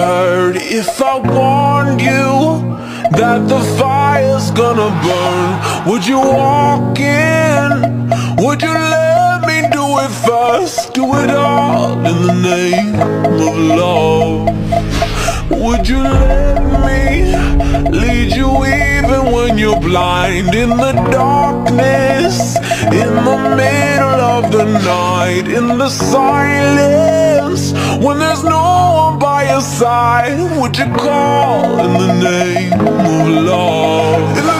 hurt if I warned you that the fire's gonna burn? Would you walk in? Would you let me do it first? Do it all in the name of love. Would you let me lead you even when you're blind? In the darkness, in the middle of the night, in the silence, when there's no one by your side, would you call in the name of love?